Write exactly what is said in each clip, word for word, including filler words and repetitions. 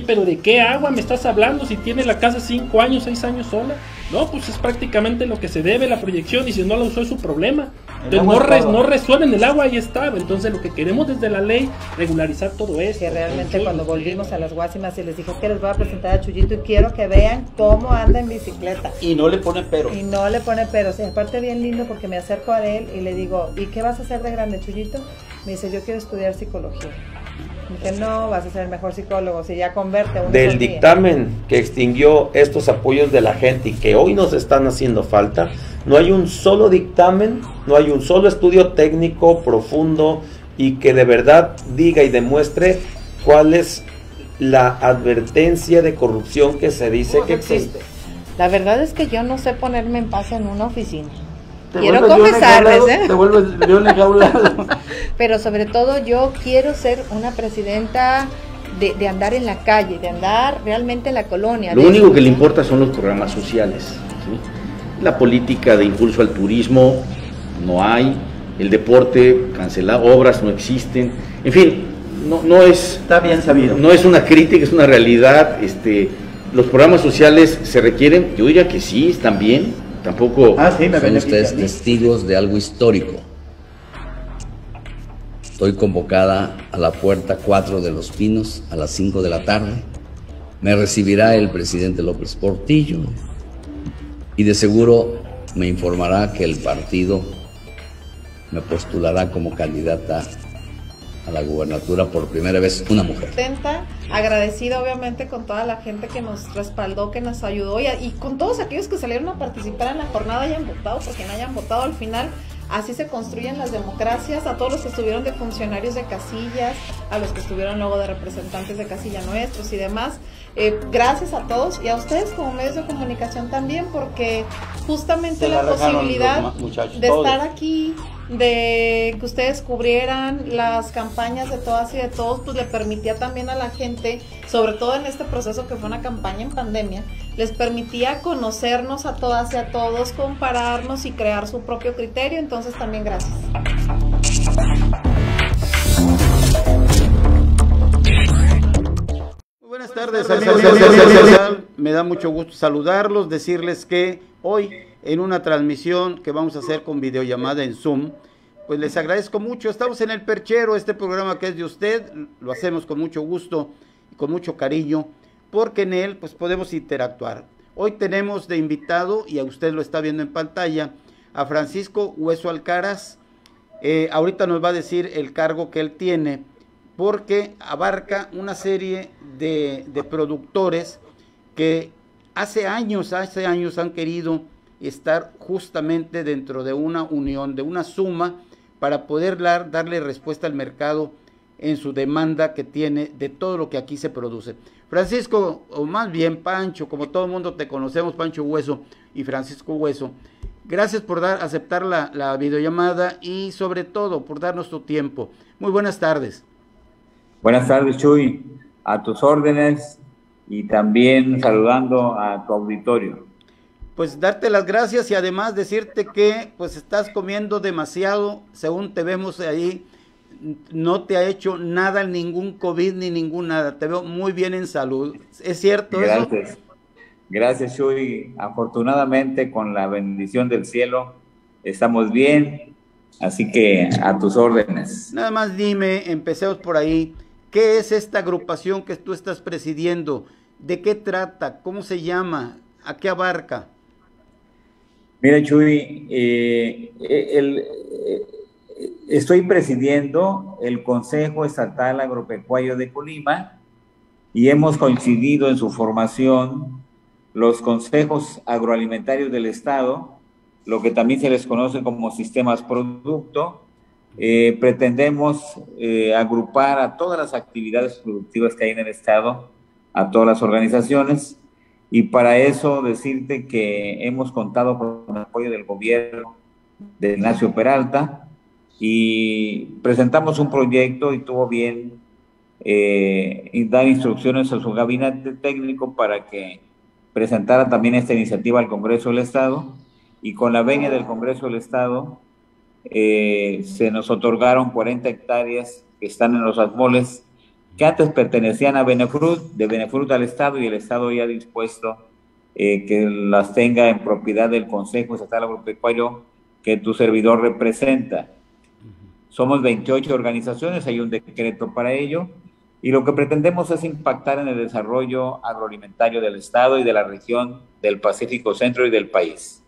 pero ¿de qué agua me estás hablando si tiene la casa cinco años, seis años sola? No, pues es prácticamente lo que se debe la proyección, y si no la usó es su problema. Entonces no, res, no resuelven el agua, ahí está. Entonces lo que queremos desde la ley, regularizar todo esto. Que realmente Chuy, cuando volvimos a las Guasimas y les dije que les voy a presentar a Chuyito y quiero que vean cómo anda en bicicleta. Y no le pone pero. Y no le pone pero. Y aparte bien lindo porque me acerco a él y le digo, ¿y qué vas a hacer de grande, Chuyito? Me dice, yo quiero estudiar psicología. Que no vas a ser el mejor psicólogo si ya converte a un del dictamen que extinguió estos apoyos de la gente y que hoy nos están haciendo falta. No hay un solo dictamen, no hay un solo estudio técnico profundo y que de verdad diga y demuestre cuál es la advertencia de corrupción que se dice que existe. La verdad es que yo no sé ponerme en paz en una oficina. Te quiero confesarles, ¿eh? Te vuelves león enjaulado. Pero sobre todo yo quiero ser una presidenta de, de andar en la calle, de andar realmente en la colonia. Lo único que le importa son los programas sociales, ¿sí? La política de impulso al turismo no hay, el deporte cancelado, obras no existen, en fin, no, no es... Está bien sabido. No es una crítica, es una realidad. Este, los programas sociales se requieren, yo diría que sí, están bien. Tampoco ah, sí, me son ustedes testigos de algo histórico. Estoy convocada a la puerta cuatro de Los Pinos a las cinco de la tarde. Me recibirá el presidente López Portillo y de seguro me informará que el partido me postulará como candidata a la gubernatura por primera vez una mujer. Agradecida obviamente con toda la gente que nos respaldó, que nos ayudó y, y con todos aquellos que salieron a participar en la jornada y hayan votado, porque no hayan votado al final. Así se construyen las democracias, a todos los que estuvieron de funcionarios de casillas, a los que estuvieron luego de representantes de casilla nuestros y demás. Eh, gracias a todos y a ustedes como medios de comunicación también, porque justamente la, la posibilidad de todos. Estar aquí, de que ustedes cubrieran las campañas de todas y de todos, pues le permitía también a la gente, sobre todo en este proceso que fue una campaña en pandemia, les permitía conocernos a todas y a todos, compararnos y crear su propio criterio. Entonces también gracias. Buenas tardes, amigos, amigos. Me da mucho gusto saludarlos, decirles que hoy en una transmisión que vamos a hacer con videollamada en Zoom, pues les agradezco mucho. Estamos en El Perchero, este programa que es de usted, lo hacemos con mucho gusto y con mucho cariño, porque en él pues podemos interactuar. Hoy tenemos de invitado, y a usted lo está viendo en pantalla, a Francisco Hueso Alcaraz. Eh, ahorita nos va a decir el cargo que él tiene, porque abarca una serie de, de productores que hace años, hace años han querido estar justamente dentro de una unión, de una suma, para poder dar, darle respuesta al mercado en su demanda que tiene de todo lo que aquí se produce. Francisco, o más bien Pancho, como todo el mundo te conocemos, Pancho Hueso y Francisco Hueso, gracias por dar, aceptar la, la videollamada y sobre todo por darnos tu tiempo. Muy buenas tardes. Buenas tardes, Chuy, a tus órdenes y también saludando a tu auditorio. Pues darte las gracias y además decirte que pues estás comiendo demasiado, según te vemos ahí, no te ha hecho nada, ningún COVID ni ningún nada, te veo muy bien en salud, ¿es cierto eso? Gracias, gracias Chuy, afortunadamente con la bendición del cielo estamos bien, así que a tus órdenes. Nada más dime, empecemos por ahí, ¿qué es esta agrupación que tú estás presidiendo? ¿De qué trata? ¿Cómo se llama? ¿A qué abarca? Mira, Chuy, eh, el, eh, estoy presidiendo el Consejo Estatal Agropecuario de Colima y hemos coincidido en su formación los consejos agroalimentarios del Estado, lo que también se les conoce como sistemas producto. Eh, pretendemos eh, agrupar a todas las actividades productivas que hay en el Estado, a todas las organizaciones. Y para eso decirte que hemos contado con el apoyo del gobierno de Ignacio Peralta y presentamos un proyecto y tuvo bien eh, dar instrucciones a su gabinete técnico para que presentara también esta iniciativa al Congreso del Estado, y con la venia del Congreso del Estado eh, se nos otorgaron cuarenta hectáreas que están en los Asmoles, que antes pertenecían a Benefrut, de Benefrut al Estado, y el Estado ya ha dispuesto eh, que las tenga en propiedad del Consejo Estatal Agropecuario que tu servidor representa. Somos veintiocho organizaciones, hay un decreto para ello, y lo que pretendemos es impactar en el desarrollo agroalimentario del Estado y de la región del Pacífico Centro y del país.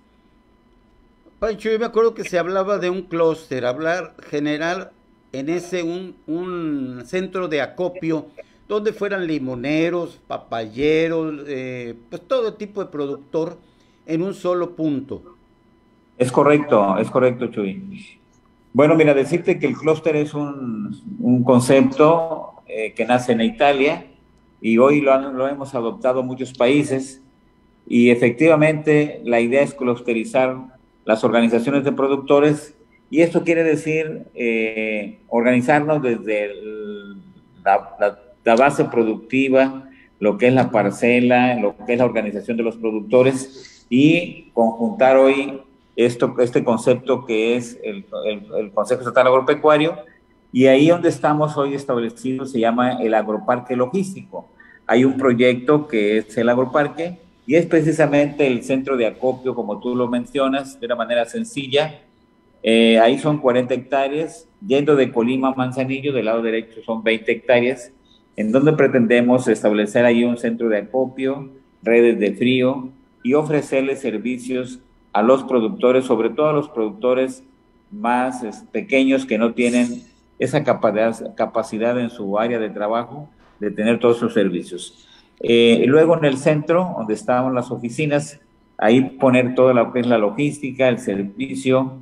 Pancho, yo me acuerdo que se hablaba de un clúster, hablar general en ese un, un centro de acopio donde fueran limoneros, papayeros, eh, pues todo tipo de productor en un solo punto. Es correcto, es correcto, Chuy. Bueno, mira, decirte que el clúster es un, un concepto eh, que nace en Italia y hoy lo, han, lo hemos adoptado muchos países, y efectivamente la idea es clusterizar las organizaciones de productores, y esto quiere decir eh, organizarnos desde el, la, la, la base productiva, lo que es la parcela, lo que es la organización de los productores, y conjuntar hoy esto, este concepto que es el, el, el Consejo Estatal Agropecuario, y ahí donde estamos hoy establecidos se llama el Agroparque Logístico. Hay un proyecto que es el Agroparque, y es precisamente el centro de acopio, como tú lo mencionas, de una manera sencilla. Eh, ahí son cuarenta hectáreas, yendo de Colima a Manzanillo, del lado derecho son veinte hectáreas, en donde pretendemos establecer ahí un centro de acopio, redes de frío, y ofrecerles servicios a los productores, sobre todo a los productores más es, pequeños, que no tienen esa capacidad, capacidad en su área de trabajo de tener todos sus servicios. Eh, luego en el centro, donde estaban las oficinas, ahí poner toda lo que es la logística, el servicio,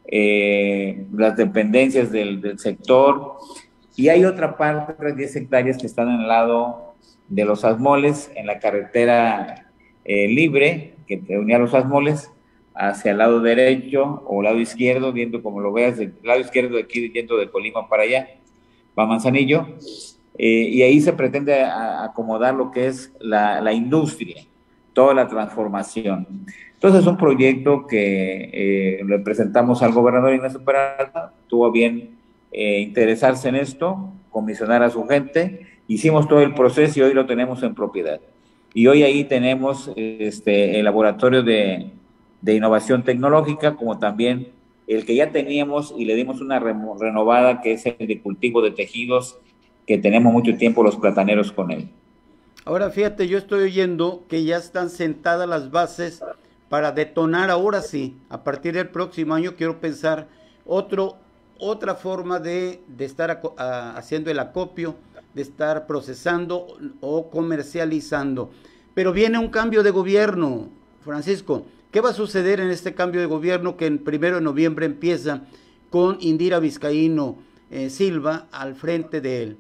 eh, las dependencias del, del sector, y hay otra parte, otras diez hectáreas que están al lado de los Asmoles, en la carretera eh, libre, que te unía a los Asmoles, hacia el lado derecho o lado izquierdo, viendo como lo veas, del lado izquierdo de aquí, yendo de Colima para allá, para Manzanillo, eh, y ahí se pretende a, acomodar lo que es la, la industria, toda la transformación. Entonces es un proyecto que eh, le presentamos al gobernador Ignacio Peralta, tuvo bien eh, interesarse en esto, comisionar a su gente, hicimos todo el proceso y hoy lo tenemos en propiedad. Y hoy ahí tenemos este, el laboratorio de de innovación tecnológica, como también el que ya teníamos y le dimos una re renovada, que es el de cultivo de tejidos, que tenemos mucho tiempo los plataneros con él. Ahora fíjate, yo estoy oyendo que ya están sentadas las bases para detonar ahora sí, a partir del próximo año quiero pensar otro, otra forma de, de estar a, a, haciendo el acopio, de estar procesando o comercializando. Pero viene un cambio de gobierno, Francisco. ¿Qué va a suceder en este cambio de gobierno que el primero de noviembre empieza con Indira Vizcaíno eh, Silva al frente de él?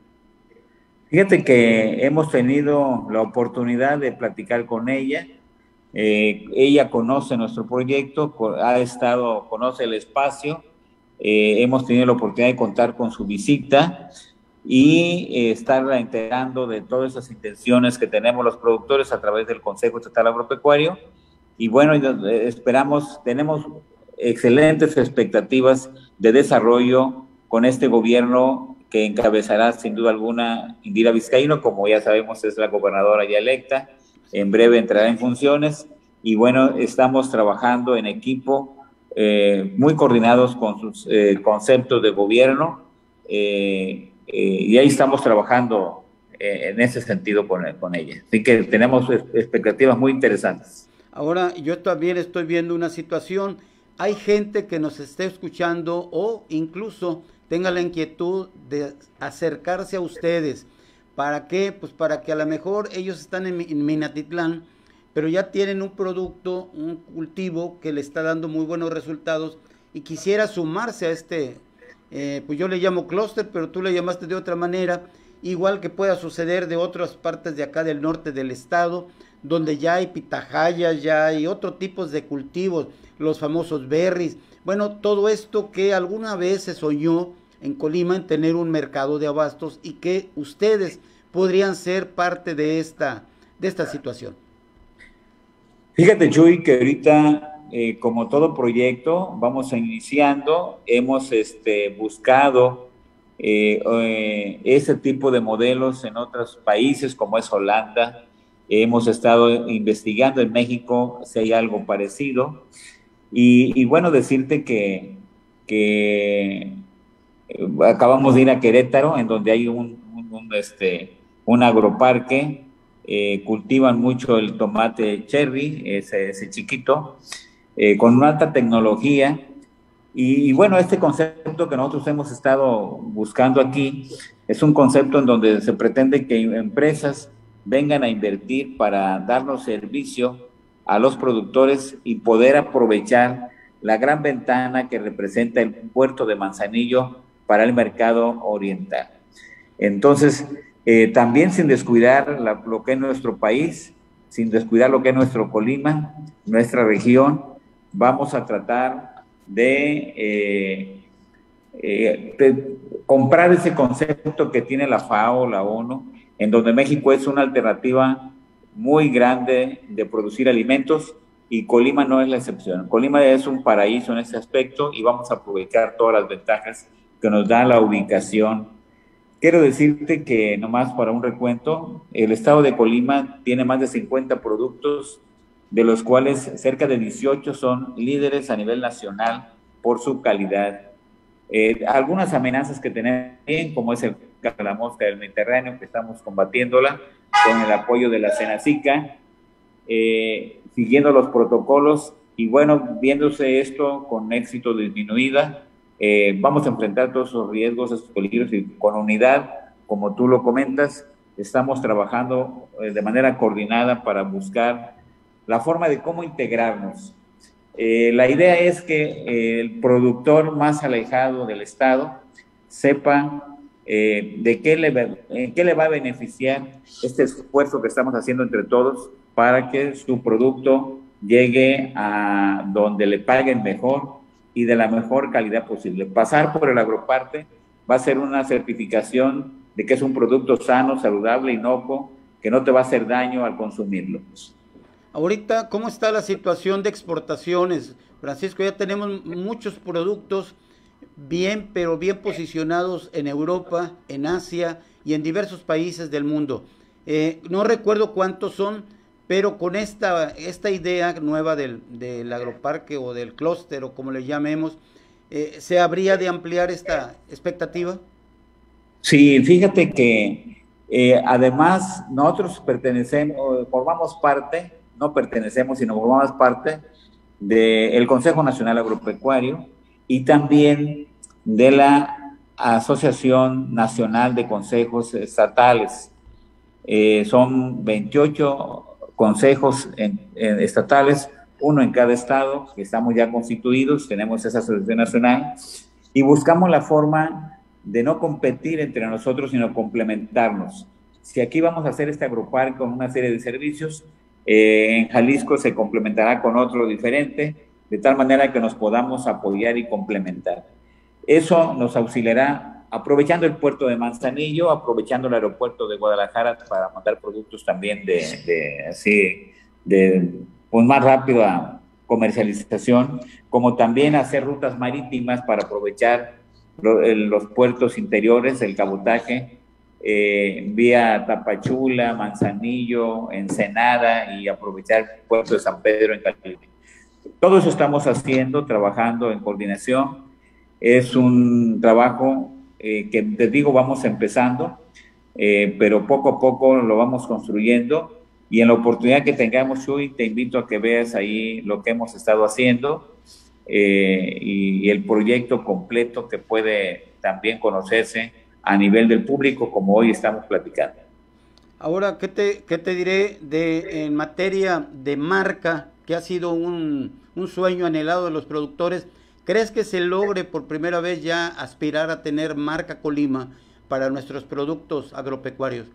Fíjate que hemos tenido la oportunidad de platicar con ella. Eh, ella conoce nuestro proyecto, ha estado, conoce el espacio. Eh, hemos tenido la oportunidad de contar con su visita y eh, estarla enterando de todas esas intenciones que tenemos los productores a través del Consejo Estatal Agropecuario. Y bueno, esperamos, tenemos excelentes expectativas de desarrollo con este gobierno que encabezará sin duda alguna Indira Vizcaíno, como ya sabemos es la gobernadora ya electa, en breve entrará en funciones, y bueno, estamos trabajando en equipo, eh, muy coordinados con sus eh, conceptos de gobierno, eh, eh, y ahí estamos trabajando eh, en ese sentido con, con ella. Así que tenemos expectativas muy interesantes. Ahora, yo también estoy viendo una situación, hay gente que nos esté escuchando o incluso tenga la inquietud de acercarse a ustedes. ¿Para qué? Pues para que a lo mejor ellos están en, en Minatitlán, pero ya tienen un producto, un cultivo que le está dando muy buenos resultados y quisiera sumarse a este, eh, pues yo le llamo clúster, pero tú le llamaste de otra manera, igual que pueda suceder de otras partes de acá del norte del estado, donde ya hay pitahayas, ya hay otros tipos de cultivos, los famosos berries. Bueno, todo esto que alguna vez se soñó en Colima en tener un mercado de abastos y que ustedes podrían ser parte de esta, de esta situación. Fíjate, Chuy, que ahorita, eh, como todo proyecto, vamos iniciando, hemos este, buscado eh, eh, ese tipo de modelos en otros países como es Holanda. Hemos estado investigando en México si hay algo parecido. Y, y bueno, decirte que, que acabamos de ir a Querétaro, en donde hay un, un, un, este, un agroparque. Eh, cultivan mucho el tomate cherry, ese, ese chiquito, eh, con una alta tecnología. Y, y bueno, este concepto que nosotros hemos estado buscando aquí es un concepto en donde se pretende que empresas vengan a invertir para darnos servicio a los productores y poder aprovechar la gran ventana que representa el puerto de Manzanillo para el mercado oriental. Entonces, eh, también sin descuidar la, lo que es nuestro país, sin descuidar lo que es nuestro Colima, nuestra región, vamos a tratar de, eh, eh, de comprar ese concepto que tiene la FAO, la ONU, en donde México es una alternativa muy grande de producir alimentos y Colima no es la excepción. Colima es un paraíso en ese aspecto y vamos a aprovechar todas las ventajas que nos da la ubicación. Quiero decirte que, nomás para un recuento, el estado de Colima tiene más de cincuenta productos, de los cuales cerca de dieciocho son líderes a nivel nacional por su calidad. Eh, algunas amenazas que tenemos, como es el caso de la mosca del Mediterráneo, que estamos combatiéndola con el apoyo de la Senacica, eh, siguiendo los protocolos y bueno, viéndose esto con éxito disminuida, eh, vamos a enfrentar todos esos riesgos, esos peligros y con unidad, como tú lo comentas, estamos trabajando eh, de manera coordinada para buscar la forma de cómo integrarnos. Eh, la idea es que eh, el productor más alejado del Estado sepa eh, de qué le, en qué le va a beneficiar este esfuerzo que estamos haciendo entre todos para que su producto llegue a donde le paguen mejor y de la mejor calidad posible. Pasar por el agroparte va a ser una certificación de que es un producto sano, saludable, inocuo, que no te va a hacer daño al consumirlo. Ahorita, ¿cómo está la situación de exportaciones? Francisco, ya tenemos muchos productos bien, pero bien posicionados en Europa, en Asia y en diversos países del mundo. Eh, no recuerdo cuántos son, pero con esta, esta idea nueva del, del agroparque o del clúster o como le llamemos, eh, ¿se habría de ampliar esta expectativa? Sí, fíjate que eh, además nosotros pertenecemos, formamos parte, no pertenecemos, sino formamos parte del Consejo Nacional Agropecuario y también de la Asociación Nacional de Consejos Estatales. Eh, son veintiocho consejos en, en estatales, uno en cada estado, que estamos ya constituidos, tenemos esa asociación nacional, y buscamos la forma de no competir entre nosotros, sino complementarnos. Si aquí vamos a hacer este agroparque con una serie de servicios, eh, en Jalisco se complementará con otro diferente, de tal manera que nos podamos apoyar y complementar. Eso nos auxiliará aprovechando el puerto de Manzanillo, aprovechando el aeropuerto de Guadalajara para mandar productos también de, de así, de, pues más rápido a comercialización, como también hacer rutas marítimas para aprovechar lo, el, los puertos interiores, el cabotaje, eh, vía Tapachula, Manzanillo, Ensenada y aprovechar el puerto de San Pedro en California. Todo eso estamos haciendo, trabajando en coordinación. Es un trabajo Eh, que te digo, vamos empezando, eh, pero poco a poco lo vamos construyendo y en la oportunidad que tengamos, Chuy, te invito a que veas ahí lo que hemos estado haciendo eh, y, y el proyecto completo que puede también conocerse a nivel del público como hoy estamos platicando. Ahora, ¿qué te, qué te diré de en materia de marca, que ha sido un, un sueño anhelado de los productores? ¿Crees que se logre por primera vez ya aspirar a tener marca Colima para nuestros productos agropecuarios?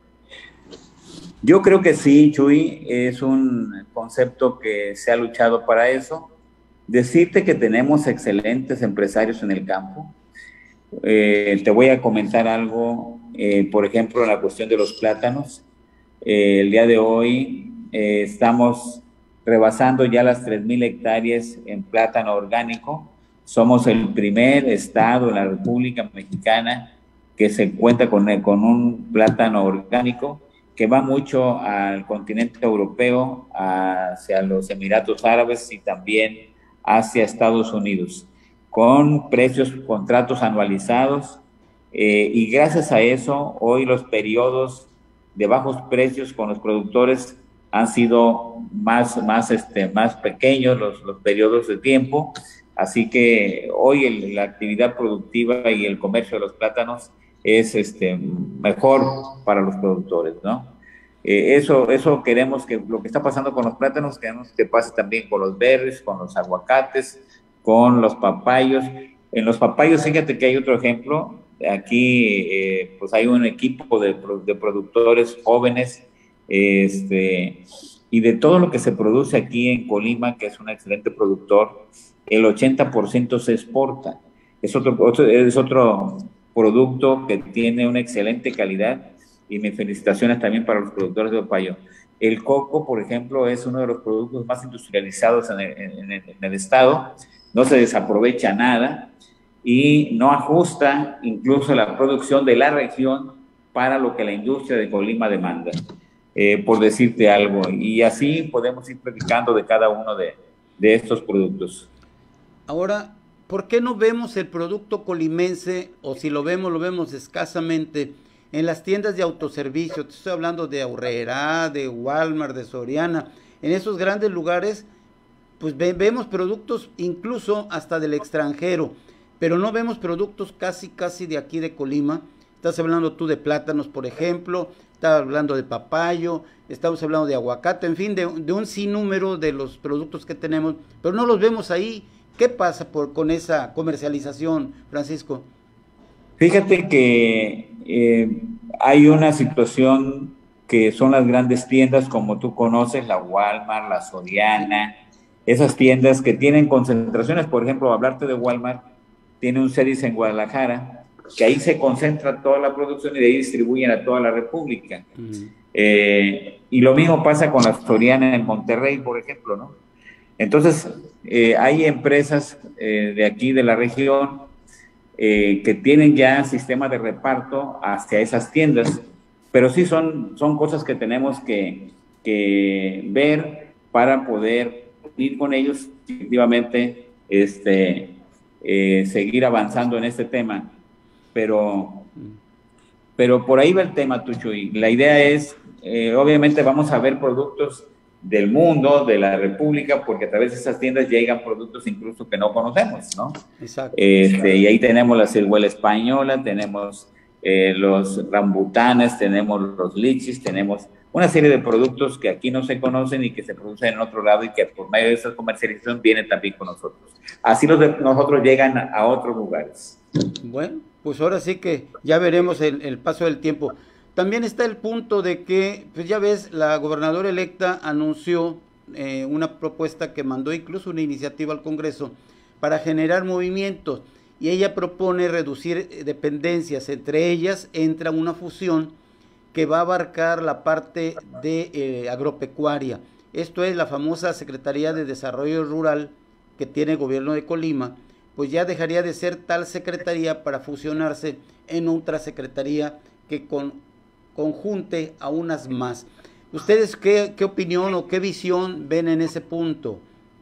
Yo creo que sí, Chuy, es un concepto que se ha luchado para eso. Decirte que tenemos excelentes empresarios en el campo. Eh, te voy a comentar algo, eh, por ejemplo, en la cuestión de los plátanos. Eh, el día de hoy eh, estamos rebasando ya las tres mil hectáreas en plátano orgánico. Somos el primer estado en la República Mexicana que se cuenta con, con un plátano orgánico que va mucho al continente europeo, hacia los Emiratos Árabes y también hacia Estados Unidos, con precios, contratos anualizados, eh, y gracias a eso hoy los periodos de bajos precios con los productores han sido más, más, este, más pequeños los, los periodos de tiempo, así que hoy el, la actividad productiva y el comercio de los plátanos es este, mejor para los productores, ¿no? Eh, eso, eso queremos que lo que está pasando con los plátanos, queremos que pase también con los berries, con los aguacates, con los papayos. En los papayos, fíjate que hay otro ejemplo. Aquí eh, pues hay un equipo de, de productores jóvenes, este, y de todo lo que se produce aquí en Colima, que es un excelente productor, el ochenta por ciento se exporta. Es otro, otro, es otro producto que tiene una excelente calidad, y mis felicitaciones también para los productores de papayo. El coco, por ejemplo, es uno de los productos más industrializados en el, en el, en el estado, no se desaprovecha nada y no ajusta incluso la producción de la región para lo que la industria de Colima demanda, eh, por decirte algo, y así podemos ir platicando de cada uno de, de estos productos. Ahora, ¿por qué no vemos el producto colimense, o si lo vemos, lo vemos escasamente, en las tiendas de autoservicio? Te estoy hablando de Aurrerá, de Walmart, de Soriana. En esos grandes lugares, pues ve, vemos productos incluso hasta del extranjero, pero no vemos productos casi, casi de aquí de Colima. Estás hablando tú de plátanos, por ejemplo, estás hablando de papayo, estamos hablando de aguacate, en fin, de, de un sinnúmero de los productos que tenemos, pero no los vemos ahí. ¿Qué pasa por, con esa comercialización, Francisco? Fíjate que eh, hay una situación que son las grandes tiendas, como tú conoces, la Walmart, la Soriana, esas tiendas que tienen concentraciones. Por ejemplo, hablarte de Walmart, tiene un Ceris en Guadalajara, que ahí se concentra toda la producción y de ahí distribuyen a toda la República. Uh-huh. eh, y lo mismo pasa con la Soriana en Monterrey, por ejemplo, ¿no? Entonces, eh, hay empresas eh, de aquí, de la región, eh, que tienen ya sistemas de reparto hacia esas tiendas, pero sí son, son cosas que tenemos que, que ver para poder ir con ellos, efectivamente, este, eh, seguir avanzando en este tema. Pero, pero por ahí va el tema, Tucho, y la idea es, eh, obviamente vamos a ver productos del mundo, de la República, porque a través de esas tiendas llegan productos incluso que no conocemos, ¿no? Exacto. Este, y ahí tenemos la ciruela española, tenemos eh, los rambutanes, tenemos los lichis, tenemos una serie de productos que aquí no se conocen y que se producen en otro lado y que por medio de esa comercialización vienen también con nosotros. Así los de nosotros llegan a, a otros lugares. Bueno, pues ahora sí que ya veremos el, el paso del tiempo. También está el punto de que, pues ya ves, la gobernadora electa anunció eh, una propuesta que mandó incluso una iniciativa al Congreso para generar movimientos, y ella propone reducir dependencias. Entre ellas entra una fusión que va a abarcar la parte de eh, agropecuaria. Esto es la famosa Secretaría de Desarrollo Rural que tiene el gobierno de Colima, pues ya dejaría de ser tal secretaría para fusionarse en otra secretaría que con conjunte a unas más. ¿Ustedes qué, qué opinión o qué visión ven en ese punto?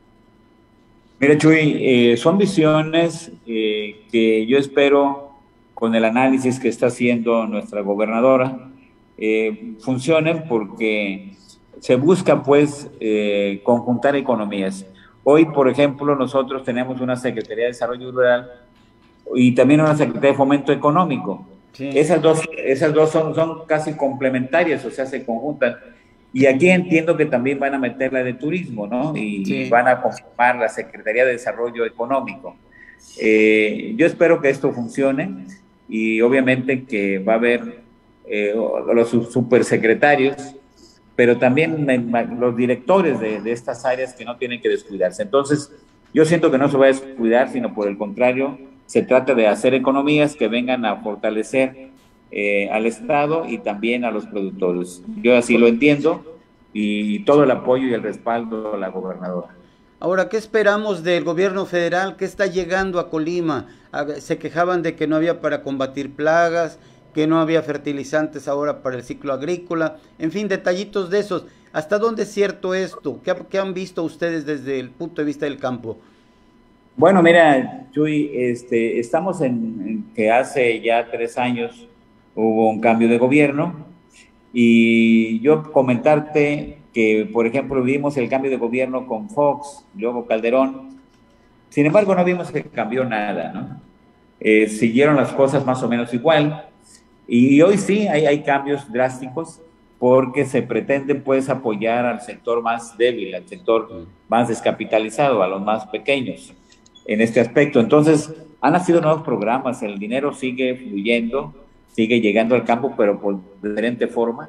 Mira, Chuy, eh, son visiones eh, que yo espero, con el análisis que está haciendo nuestra gobernadora, eh, funcionen, porque se busca pues eh, conjuntar economías. Hoy, por ejemplo, nosotros tenemos una Secretaría de Desarrollo Rural y también una Secretaría de Fomento Económico. Sí. Esas dos, esas dos son, son casi complementarias, o sea, se conjuntan. Y aquí entiendo que también van a meter la de turismo, ¿no? Y, sí. y van a conformar la Secretaría de Desarrollo Económico. Eh, yo espero que esto funcione, y obviamente que va a haber eh, los supersecretarios, pero también los directores de, de estas áreas que no tienen que descuidarse. Entonces, yo siento que no se va a descuidar, sino por el contrario, se trata de hacer economías que vengan a fortalecer eh, al Estado y también a los productores. Yo así lo entiendo, y todo el apoyo y el respaldo a la gobernadora. Ahora, ¿qué esperamos del gobierno federal? ¿Qué está llegando a Colima? Se quejaban de que no había para combatir plagas, que no había fertilizantes ahora para el ciclo agrícola, en fin, detallitos de esos. ¿Hasta dónde es cierto esto? ¿Qué, qué han visto ustedes desde el punto de vista del campo? Bueno, mira, Chuy, este, estamos en, en que hace ya tres años hubo un cambio de gobierno, y yo comentarte que, por ejemplo, vimos el cambio de gobierno con Fox, luego Calderón. Sin embargo, no vimos que cambió nada, ¿no? Eh, siguieron las cosas más o menos igual. Y hoy sí hay, hay cambios drásticos porque se pretende, pues, apoyar al sector más débil, al sector más descapitalizado, a los más pequeños en este aspecto. Entonces, han nacido nuevos programas, el dinero sigue fluyendo, sigue llegando al campo, pero por diferente forma,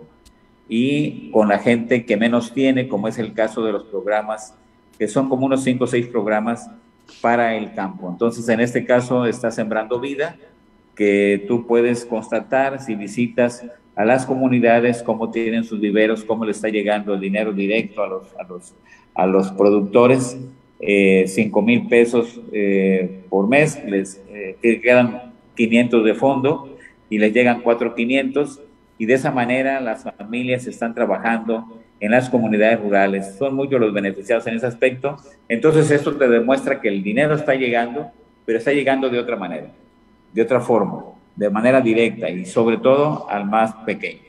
y con la gente que menos tiene, como es el caso de los programas, que son como unos cinco o seis programas para el campo. Entonces, en este caso está Sembrando Vida, que tú puedes constatar si visitas a las comunidades, cómo tienen sus viveros, cómo le está llegando el dinero directo a los, a los, a los productores, eh, cinco mil pesos eh, por mes, les eh, quedan quinientos de fondo y les llegan cuatro mil quinientos, y de esa manera las familias están trabajando en las comunidades rurales. Son muchos los beneficiados en ese aspecto. Entonces esto te demuestra que el dinero está llegando, pero está llegando de otra manera, de otra forma, de manera directa y sobre todo al más pequeño.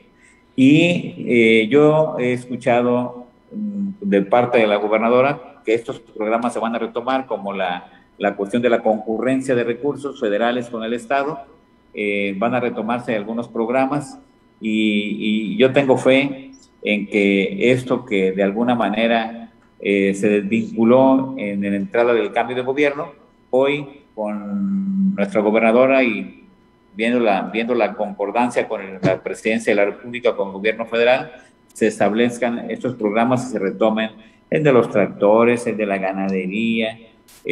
Y eh, yo he escuchado mm, de parte de la gobernadora que estos programas se van a retomar, como la, la cuestión de la concurrencia de recursos federales con el Estado. Eh, van a retomarse algunos programas, y, y yo tengo fe en que esto que de alguna manera eh, se desvinculó en la entrada del cambio de gobierno, hoy con nuestra gobernadora y viendo la, viendo la concordancia con el, la presidencia de la República, con el gobierno federal, se establezcan estos programas y se retomen el de los tractores, el de la ganadería,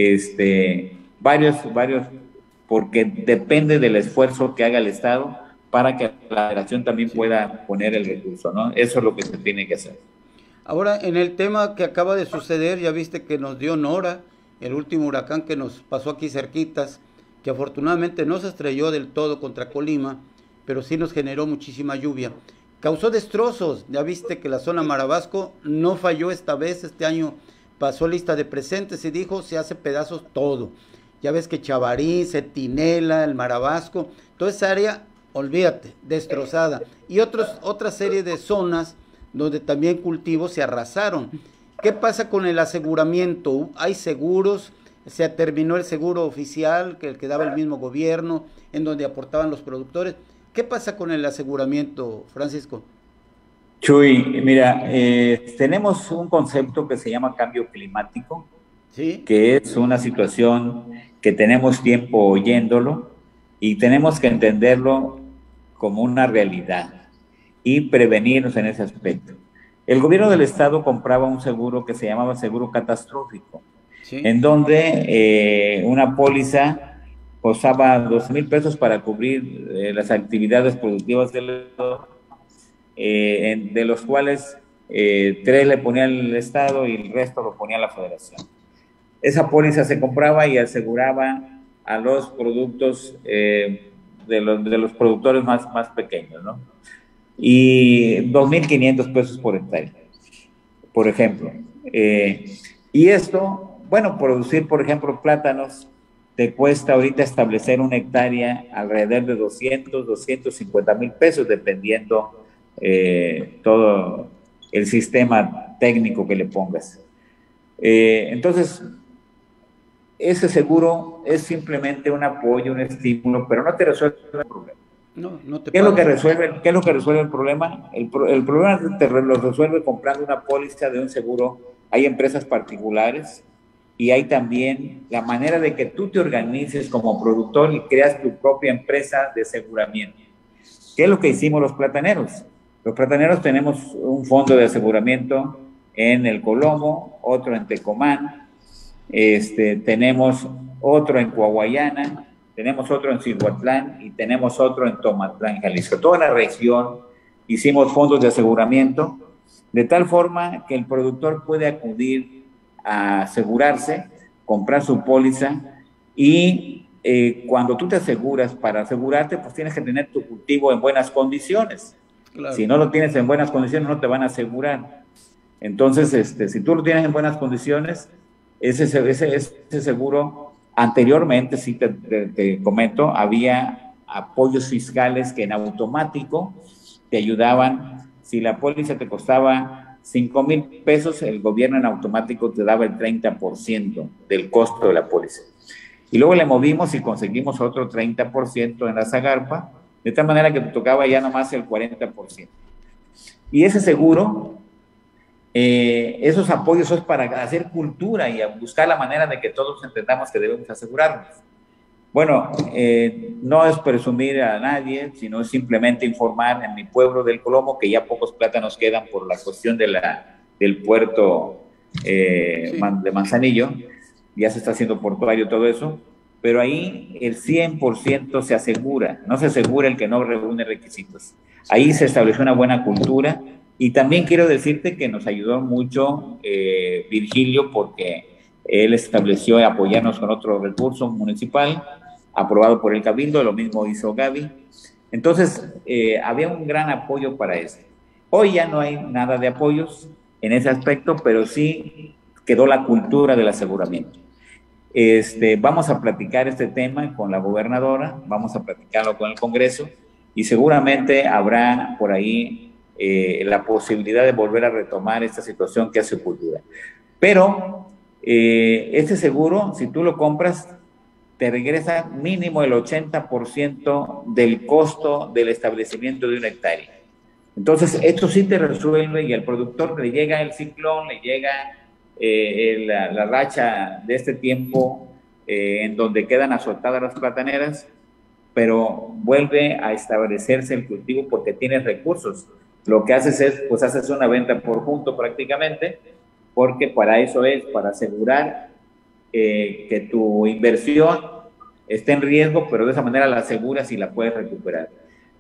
este, varios, varios, porque depende del esfuerzo que haga el Estado para que la federación también pueda poner el recurso, ¿no? Eso es lo que se tiene que hacer. Ahora, en el tema que acaba de suceder, ya viste que nos dio Nora, el último huracán que nos pasó aquí cerquitas, que afortunadamente no se estrelló del todo contra Colima, pero sí nos generó muchísima lluvia. Causó destrozos, ya viste que la zona Marabasco no falló esta vez, este año pasó lista de presentes y dijo, se hace pedazos todo. Ya ves que Chavarín, Cetinela, el Marabasco, toda esa área, olvídate, destrozada. Y otros, otra serie de zonas donde también cultivos se arrasaron. ¿Qué pasa con el aseguramiento? ¿Hay seguros? ¿Se terminó el seguro oficial, que el que daba el mismo gobierno, en donde aportaban los productores? ¿Qué pasa con el aseguramiento, Francisco? Chuy, mira, eh, tenemos un concepto que se llama cambio climático, ¿sí?, que es una situación que tenemos tiempo oyéndolo y tenemos que entenderlo como una realidad y prevenirnos en ese aspecto. El gobierno del estado compraba un seguro que se llamaba seguro catastrófico, ¿sí?, en donde eh, una póliza costaba doce mil pesos para cubrir eh, las actividades productivas del estado, eh, en, de los cuales eh, tres le ponía el estado y el resto lo ponía la federación. Esa póliza se compraba y aseguraba a los productos eh, de, los, de los productores más, más pequeños, ¿no? Y dos mil quinientos pesos por hectárea, por ejemplo. Eh, y esto, bueno, producir, por ejemplo, plátanos, te cuesta ahorita establecer una hectárea alrededor de doscientos, doscientos cincuenta mil pesos, dependiendo eh, todo el sistema técnico que le pongas. Eh, entonces, ese seguro es simplemente un apoyo, un estímulo, pero no te resuelve el problema. No, no te ¿Qué, es lo que resuelve, ¿Qué es lo que resuelve el problema? El, el problema te lo resuelve comprando una póliza de un seguro. Hay empresas particulares y hay también la manera de que tú te organices como productor y creas tu propia empresa de aseguramiento. ¿Qué es lo que hicimos los plataneros? Los plataneros tenemos un fondo de aseguramiento en el Colomo, otro en Tecomán, este, tenemos otro en Coahuayana, tenemos otro en Cihuatlán y tenemos otro en Tomatlán, Jalisco. Toda la región hicimos fondos de aseguramiento de tal forma que el productor puede acudir a asegurarse, comprar su póliza y eh, cuando tú te aseguras, para asegurarte, pues tienes que tener tu cultivo en buenas condiciones. Claro. Si no lo tienes en buenas condiciones, no te van a asegurar. Entonces, este, si tú lo tienes en buenas condiciones, ese, ese, ese seguro, anteriormente, sí te, te, te comento, había apoyos fiscales que en automático te ayudaban. Si la póliza te costaba cinco mil pesos, el gobierno en automático te daba el treinta por ciento del costo de la póliza. Y luego le movimos y conseguimos otro treinta por ciento en la Zagarpa, de tal manera que te tocaba ya nomás el cuarenta por ciento. Y ese seguro, eh, esos apoyos es para hacer cultura y a buscar la manera de que todos entendamos que debemos asegurarnos. Bueno, eh, no es presumir a nadie, sino simplemente informar en mi pueblo del Colomo que ya pocos plátanos quedan por la cuestión de la, del puerto eh, sí. de Manzanillo, ya se está haciendo portuario todo eso, pero ahí el cien por ciento se asegura, no se asegura el que no reúne requisitos. Ahí se estableció una buena cultura y también quiero decirte que nos ayudó mucho eh, Virgilio porque él estableció apoyarnos con otro recurso municipal aprobado por el Cabildo, lo mismo hizo Gaby. Entonces, eh, había un gran apoyo para eso. Hoy ya no hay nada de apoyos en ese aspecto, pero sí quedó la cultura del aseguramiento. Este, vamos a platicar este tema con la gobernadora, vamos a platicarlo con el Congreso y seguramente habrá por ahí eh, la posibilidad de volver a retomar esta situación que hace cultura. Pero eh, este seguro, si tú lo compras, te regresa mínimo el ochenta por ciento del costo del establecimiento de una hectárea. Entonces, esto sí te resuelve y al productor le llega el ciclón, le llega eh, la, la racha de este tiempo eh, en donde quedan azotadas las plataneras, pero vuelve a establecerse el cultivo porque tienes recursos. Lo que haces es, pues haces una venta por junto prácticamente, porque para eso es, para asegurar Eh, que tu inversión esté en riesgo, pero de esa manera la aseguras y la puedes recuperar.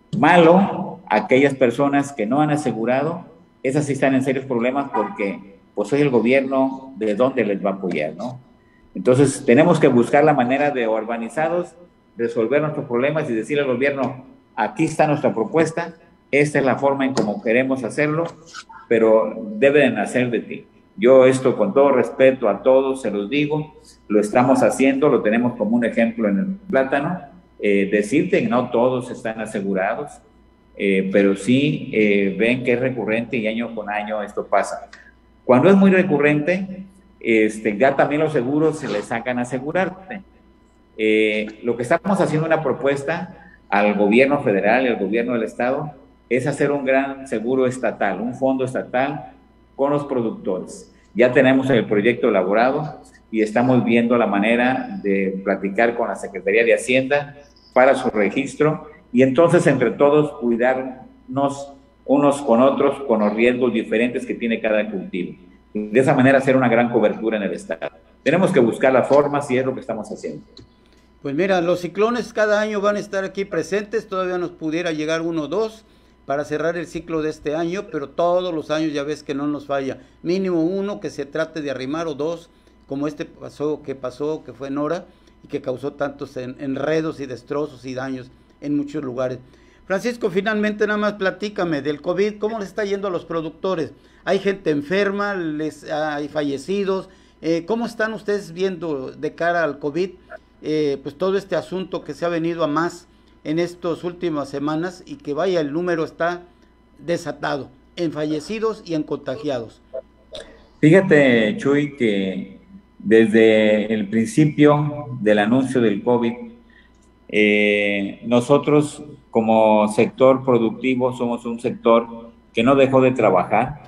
Malo, aquellas personas que no han asegurado, esas sí están en serios problemas porque pues hoy el gobierno de dónde les va a apoyar, ¿no? Entonces tenemos que buscar la manera de organizados resolver nuestros problemas y decirle al gobierno, aquí está nuestra propuesta, esta es la forma en cómo queremos hacerlo, pero deben nacer de ti. Yo esto con todo respeto a todos se los digo, lo estamos haciendo, lo tenemos como un ejemplo en el plátano, eh, decirte que no todos están asegurados, eh, pero sí eh, ven que es recurrente y año con año esto pasa. Cuando es muy recurrente, este, ya también los seguros se les sacan a asegurarte. Eh, lo que estamos haciendo una propuesta al gobierno federal y al gobierno del estado es hacer un gran seguro estatal, un fondo estatal con los productores. Ya tenemos el proyecto elaborado y estamos viendo la manera de platicar con la Secretaría de Hacienda para su registro y entonces entre todos cuidarnos unos con otros con los riesgos diferentes que tiene cada cultivo. Y de esa manera hacer una gran cobertura en el estado. Tenemos que buscar las formas y es lo que estamos haciendo. Pues mira, los ciclones cada año van a estar aquí presentes, todavía nos pudiera llegar uno o dos para cerrar el ciclo de este año, pero todos los años ya ves que no nos falla, mínimo uno que se trate de arrimar o dos, como este pasó, que pasó, que fue Nora, y que causó tantos en, enredos y destrozos y daños en muchos lugares. Francisco, finalmente nada más platícame del COVID, ¿cómo les está yendo a los productores? ¿Hay gente enferma? Les, ¿Hay fallecidos? Eh, ¿Cómo están ustedes viendo de cara al COVID? Eh, pues todo este asunto que se ha venido a más en estas últimas semanas y que vaya, el número está desatado en fallecidos y en contagiados. Fíjate, Chuy, que desde el principio del anuncio del COVID, eh, nosotros como sector productivo somos un sector que no dejó de trabajar,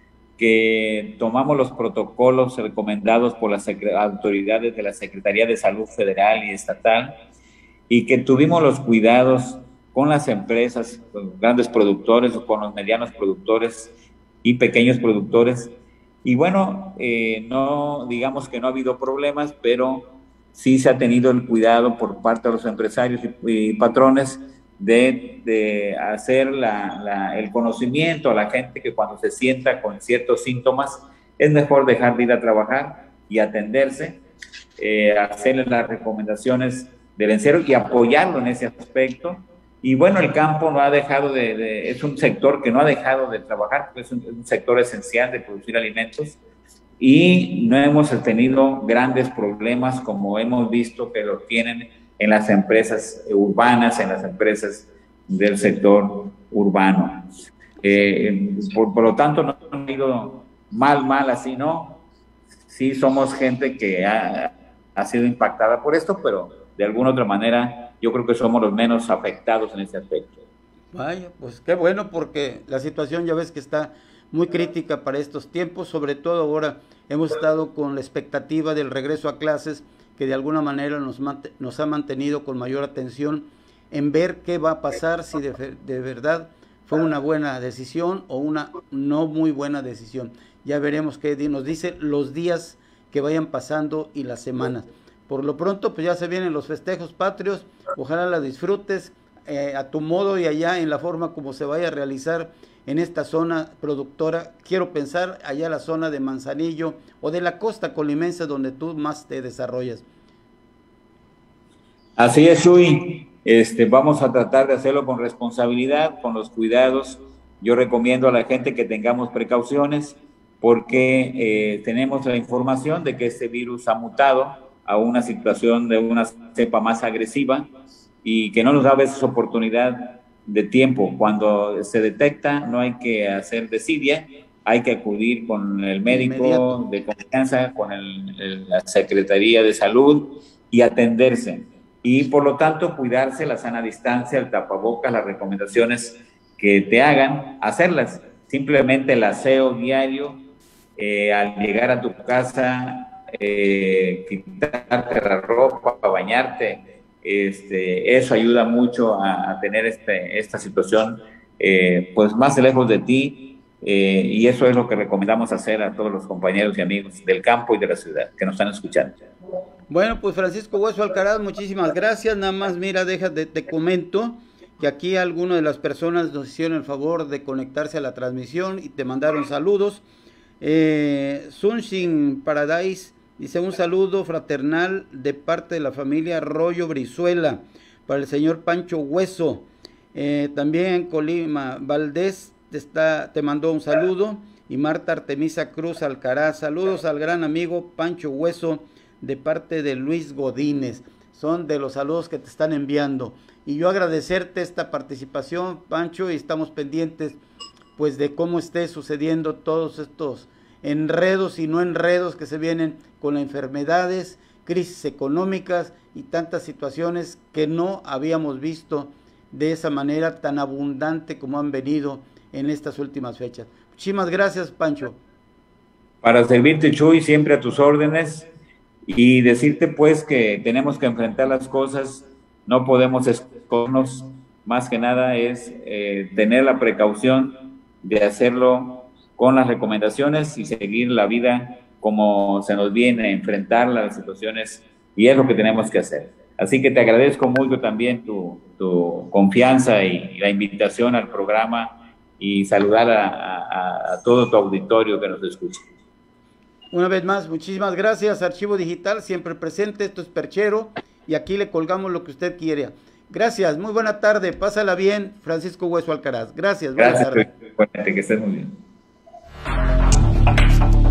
que tomamos los protocolos recomendados por las autoridades de la Secretaría de Salud Federal y Estatal, y que tuvimos los cuidados con las empresas, con los grandes productores o con los medianos productores y pequeños productores. Y bueno, eh, no digamos que no ha habido problemas, pero sí se ha tenido el cuidado por parte de los empresarios y, y patrones de, de hacer la, la, el conocimiento a la gente que cuando se sienta con ciertos síntomas es mejor dejar de ir a trabajar y atenderse, eh, hacerle las recomendaciones del encero y apoyarlo en ese aspecto. Y bueno, el campo no ha dejado de, de es un sector que no ha dejado de trabajar, porque es un, es un sector esencial de producir alimentos, y no hemos tenido grandes problemas como hemos visto que lo tienen en las empresas urbanas, en las empresas del sector urbano. Eh, por, por lo tanto, no ha ido mal, mal así, ¿no? Sí somos gente que ha, ha sido impactada por esto, pero de alguna otra manera yo creo que somos los menos afectados en ese aspecto. Vaya, pues qué bueno, porque la situación ya ves que está muy crítica para estos tiempos, sobre todo ahora hemos estado con la expectativa del regreso a clases, que de alguna manera nos, nos ha mantenido con mayor atención en ver qué va a pasar, si de, de verdad fue una buena decisión o una no muy buena decisión. Ya veremos qué nos dicen los días que vayan pasando y las semanas. Por lo pronto, pues ya se vienen los festejos patrios, ojalá la disfrutes eh, a tu modo y allá en la forma como se vaya a realizar en esta zona productora. Quiero pensar allá la zona de Manzanillo o de la costa colimense donde tú más te desarrollas. Así es, Chuy. Este, vamos a tratar de hacerlo con responsabilidad, con los cuidados. Yo recomiendo a la gente que tengamos precauciones porque eh, tenemos la información de que este virus ha mutado a una situación de una cepa más agresiva y que no nos da a veces oportunidad de tiempo. Cuando se detecta no hay que hacer desidia, hay que acudir con el médico Inmediato. de confianza, con el, el, la Secretaría de Salud y atenderse. Y por lo tanto cuidarse, la sana distancia, el tapabocas, las recomendaciones que te hagan, hacerlas. Simplemente el aseo diario, eh, al llegar a tu casa, eh, quitarte la ropa, bañarte, este, eso ayuda mucho a, a tener este, esta situación eh, pues más lejos de ti, eh, y eso es lo que recomendamos hacer a todos los compañeros y amigos del campo y de la ciudad que nos están escuchando. Bueno, pues Francisco Hueso Alcaraz, muchísimas gracias. Nada más, mira, déjate, te comento que aquí algunas de las personas nos hicieron el favor de conectarse a la transmisión y te mandaron saludos. Eh, Sunshin Paradise dice un saludo fraternal de parte de la familia Arroyo Brizuela para el señor Pancho Hueso. Eh, también Colima Valdés te, está, te mandó un saludo, y Marta Artemisa Cruz Alcaraz, saludos al gran amigo Pancho Hueso de parte de Luis Godínez. Son de los saludos que te están enviando. Y yo agradecerte esta participación, Pancho, y estamos pendientes pues de cómo esté sucediendo todos estos enredos y no enredos que se vienen con las enfermedades, crisis económicas y tantas situaciones que no habíamos visto de esa manera tan abundante como han venido en estas últimas fechas. Muchísimas gracias, Pancho. Para servirte, Chuy, siempre a tus órdenes. Y decirte pues que tenemos que enfrentar las cosas, no podemos escondernos, más que nada es eh, tener la precaución de hacerlo con las recomendaciones y seguir la vida como se nos viene, enfrentar las situaciones, y es lo que tenemos que hacer. Así que te agradezco mucho también tu, tu confianza y, y la invitación al programa, y saludar a, a, a todo tu auditorio que nos escucha. Una vez más, muchísimas gracias. Archivo Digital, siempre presente. Esto es Perchero y aquí le colgamos lo que usted quiera. Gracias, muy buena tarde. Pásala bien, Francisco Hueso Alcaraz. Gracias, buena Gracias, tarde. Que estés muy bien.